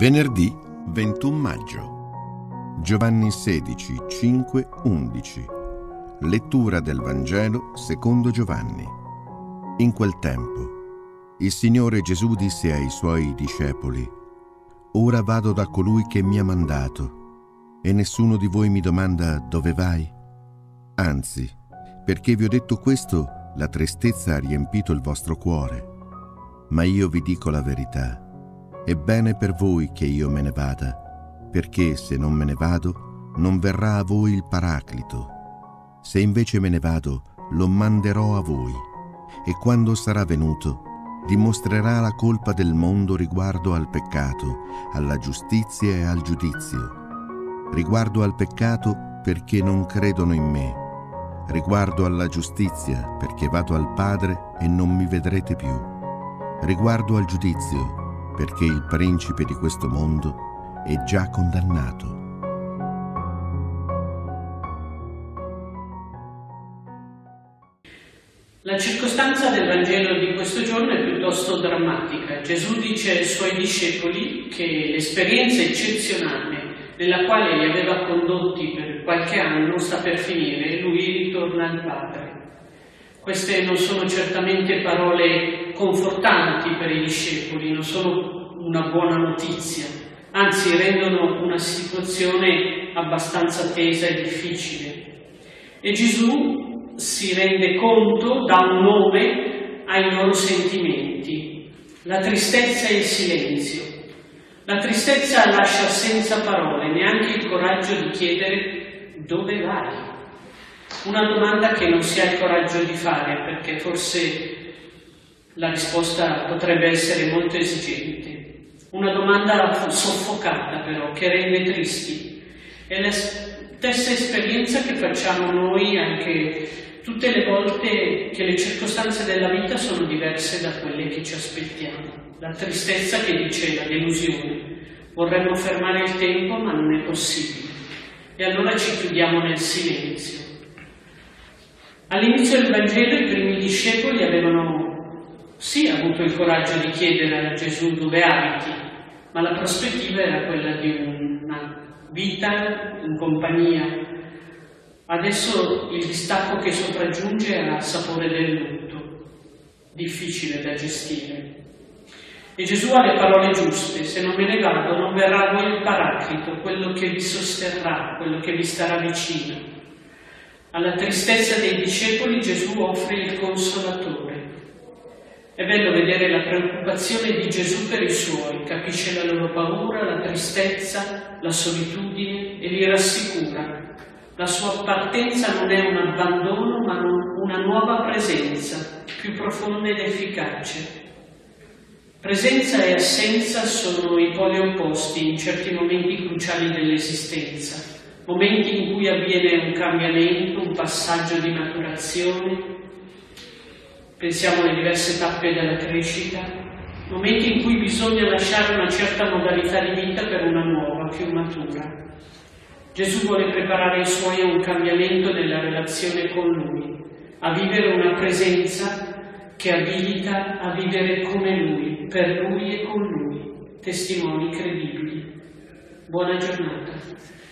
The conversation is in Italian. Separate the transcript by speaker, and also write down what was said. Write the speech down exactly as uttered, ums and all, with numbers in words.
Speaker 1: Venerdì ventuno maggio. Giovanni sedici, cinque, undici. Lettura del Vangelo secondo Giovanni. In quel tempo, il Signore Gesù disse ai Suoi discepoli: «Ora vado da colui che mi ha mandato, e nessuno di voi mi domanda dove vai? Anzi, perché vi ho detto questo, la tristezza ha riempito il vostro cuore. Ma io vi dico la verità. È bene per voi che io me ne vada, perché se non me ne vado, non verrà a voi il Paraclito. Se invece me ne vado, lo manderò a voi, e quando sarà venuto, dimostrerà la colpa del mondo riguardo al peccato, alla giustizia e al giudizio. Riguardo al peccato, perché non credono in me. Riguardo alla giustizia, perché vado al Padre e non mi vedrete più. Riguardo al giudizio, perché il principe di questo mondo è già condannato».
Speaker 2: La circostanza del Vangelo di questo giorno è piuttosto drammatica. Gesù dice ai Suoi discepoli che l'esperienza eccezionale nella quale li aveva condotti per qualche anno sta per finire e Lui ritorna al Padre. Queste non sono certamente parole confortanti per i discepoli, non sono una buona notizia, anzi rendono una situazione abbastanza tesa e difficile. E Gesù si rende conto, dà un nome ai loro sentimenti: la tristezza e il silenzio. La tristezza lascia senza parole, neanche il coraggio di chiedere dove vai. Una domanda che non si ha il coraggio di fare, perché forse la risposta potrebbe essere molto esigente. Una domanda soffocata però, che rende tristi. È la stessa esperienza che facciamo noi anche tutte le volte che le circostanze della vita sono diverse da quelle che ci aspettiamo. La tristezza che dice la delusione. Vorremmo fermare il tempo, ma non è possibile. E allora ci chiudiamo nel silenzio. All'inizio del Vangelo i primi discepoli avevano sì avuto il coraggio di chiedere a Gesù dove abiti, ma la prospettiva era quella di una vita in compagnia. Adesso il distacco che sopraggiunge ha il sapore del lutto, difficile da gestire. E Gesù ha le parole giuste: se non me ne vado non verrà a voi il Paraclito, quello che vi sosterrà, quello che vi starà vicino. Alla tristezza dei discepoli Gesù offre il Consolatore. È bello vedere la preoccupazione di Gesù per i Suoi, capisce la loro paura, la tristezza, la solitudine e li rassicura. La sua partenza non è un abbandono, ma una nuova presenza, più profonda ed efficace. Presenza e assenza sono i poli opposti in certi momenti cruciali dell'esistenza. Momenti in cui avviene un cambiamento, un passaggio di maturazione, pensiamo alle diverse tappe della crescita, momenti in cui bisogna lasciare una certa modalità di vita per una nuova, più matura. Gesù vuole preparare i Suoi a un cambiamento nella relazione con Lui, a vivere una presenza che abilita a vivere come Lui, per Lui e con Lui, testimoni credibili. Buona giornata.